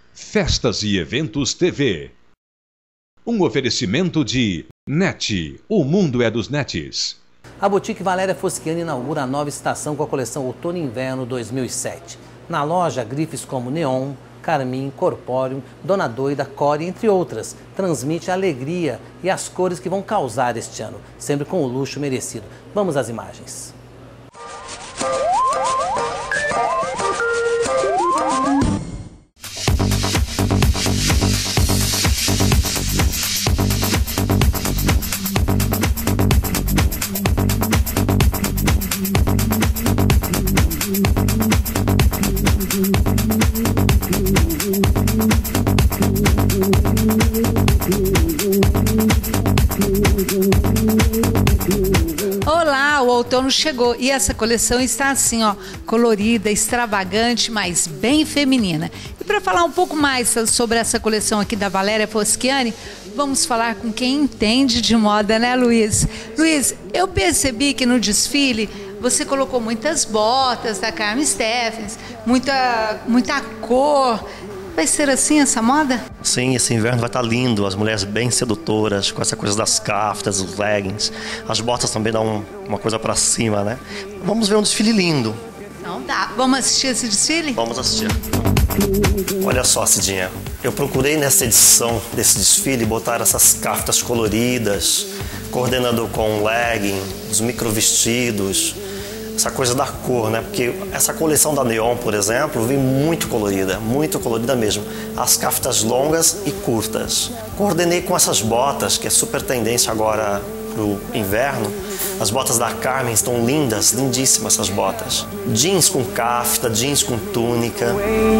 Festas e Eventos TV. Um oferecimento de NET, o mundo é dos nets. A Boutique Valéria Foschiani inaugura a nova estação com a coleção Outono e Inverno 2007. Na loja, grifes como Neon, Carmim, Corpóreum, Dona Doida, Core, entre outras. Transmite a alegria e as cores que vão causar este ano, sempre com o luxo merecido. Vamos às imagens. Olá, o outono chegou e essa coleção está assim, ó, colorida, extravagante, mas bem feminina. E para falar um pouco mais sobre essa coleção aqui da Valéria Foschiani, vamos falar com quem entende de moda, né, Luiz? Luiz, eu percebi que no desfile você colocou muitas botas da Carmen Steffens, muita cor. Vai ser assim essa moda? Sim, esse inverno vai estar lindo, as mulheres bem sedutoras, com essa coisa das caftas, os leggings, as botas também dão uma coisa pra cima, né? Vamos ver um desfile lindo. Então tá, vamos assistir esse desfile? Vamos assistir. Olha só, Cidinha, eu procurei nessa edição desse desfile botar essas caftas coloridas, coordenando com legging, os microvestidos, essa coisa da cor, né? Porque essa coleção da Neon, por exemplo, vem muito colorida mesmo. As caftas longas e curtas. Coordenei com essas botas, que é super tendência agora pro inverno. As botas da Carmen estão lindas, lindíssimas essas botas. Jeans com cafta, jeans com túnica.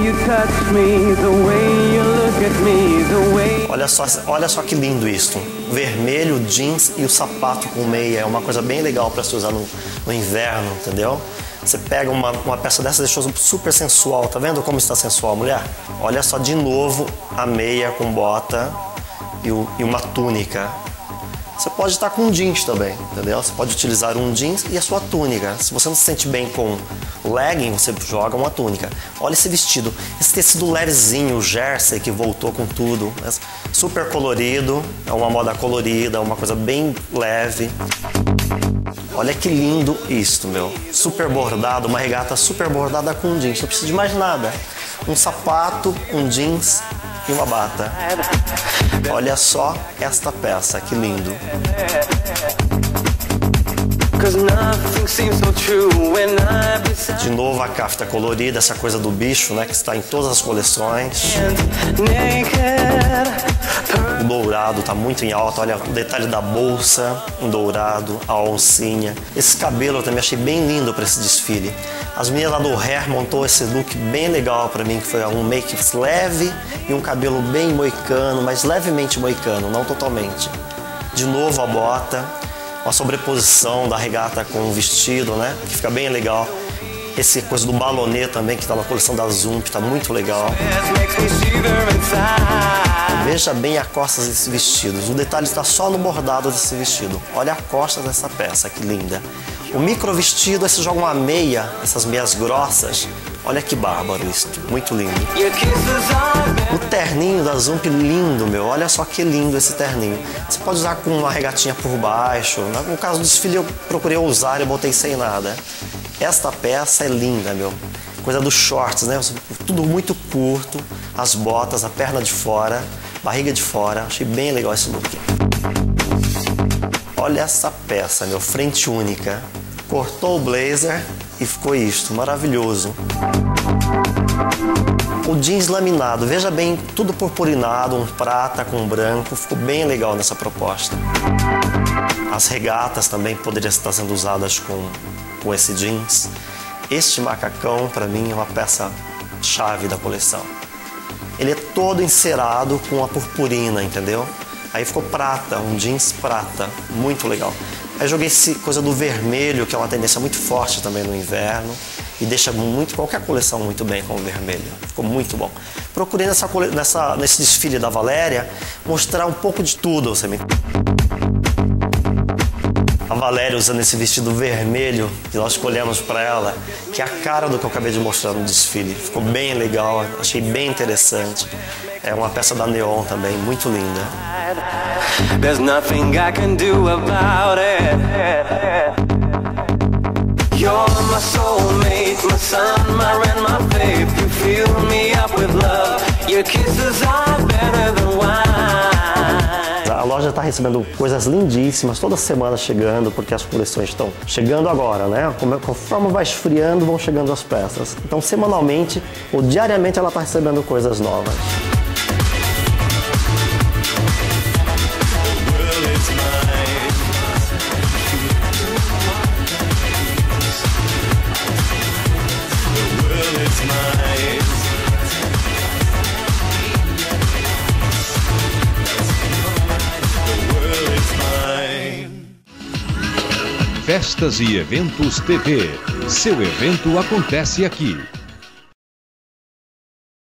Olha só que lindo isso. Vermelho, jeans e o sapato com meia. É uma coisa bem legal para se usar no inverno, entendeu? Você pega uma peça dessa e deixou super sensual. Tá vendo como está sensual, mulher? Olha só de novo a meia com bota e uma túnica. Você pode estar com um jeans também, entendeu? Você pode utilizar um jeans e a sua túnica. Se você não se sente bem com legging, você joga uma túnica. Olha esse vestido, esse tecido levezinho, o jersey que voltou com tudo. Super colorido, é uma moda colorida, uma coisa bem leve. Olha que lindo isso, meu. Super bordado, uma regata super bordada com jeans. Não precisa de mais nada. Um sapato, um jeans e uma bata. Olha só esta peça, que lindo. De novo a cafta colorida, essa coisa do bicho, né, que está em todas as coleções. O dourado está muito em alta, olha o detalhe da bolsa em dourado, a oncinha. Esse cabelo eu também achei bem lindo para esse desfile. As meninas lá do Hair montou esse look bem legal para mim, que foi um make leve e um cabelo bem moicano, mas levemente moicano, não totalmente. De novo a bota, uma sobreposição da regata com o vestido, né? Que fica bem legal. Esse coisa do balonê também, que está na coleção da Zoom, que está muito legal. Veja bem a costa desse vestido. O detalhe está só no bordado desse vestido. Olha a costa dessa peça, que linda. O micro vestido, aí você joga uma meia, essas meias grossas. Olha que bárbaro isso, muito lindo. O terninho da Zoom, lindo, meu. Olha só que lindo esse terninho. Você pode usar com uma regatinha por baixo. No caso do desfile eu procurei usar e botei sem nada. Esta peça é linda, meu. Coisa dos shorts, né? Tudo muito curto. As botas, a perna de fora, barriga de fora. Achei bem legal esse look. Olha essa peça, meu. Frente única. Cortou o blazer e ficou isto. Maravilhoso. O jeans laminado. Veja bem, tudo purpurinado. Um prata com branco. Ficou bem legal nessa proposta. As regatas também poderiam estar sendo usadas com esse jeans. Este macacão, para mim, é uma peça chave da coleção. Ele é todo encerado com a purpurina, entendeu? Aí ficou prata, um jeans prata, muito legal. Aí joguei essa coisa do vermelho, que é uma tendência muito forte também no inverno, e deixa qualquer coleção muito bem com o vermelho. Ficou muito bom. Procurei nesse desfile da Valéria mostrar um pouco de tudo. A Valéria usando esse vestido vermelho que nós escolhemos para ela, que é a cara do que eu acabei de mostrar no desfile. Ficou bem legal, achei bem interessante. É uma peça da Neon também, muito linda. There's nothing I can do about it. You're my soulmate, my sun, my rain, my faith. You fill me up with love. Your kisses are better than wine. A loja está recebendo coisas lindíssimas toda semana chegando, porque as coleções estão chegando agora, né? Conforme vai esfriando, vão chegando as peças. Então, semanalmente ou diariamente, ela está recebendo coisas novas. Festas e Eventos TV. Seu evento acontece aqui.